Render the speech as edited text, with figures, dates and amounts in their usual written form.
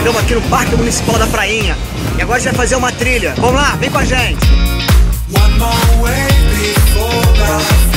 chegamos aqui no Parque Municipal da Prainha. E agora a gente vai fazer uma trilha. Vamos lá, vem com a gente. One more way before the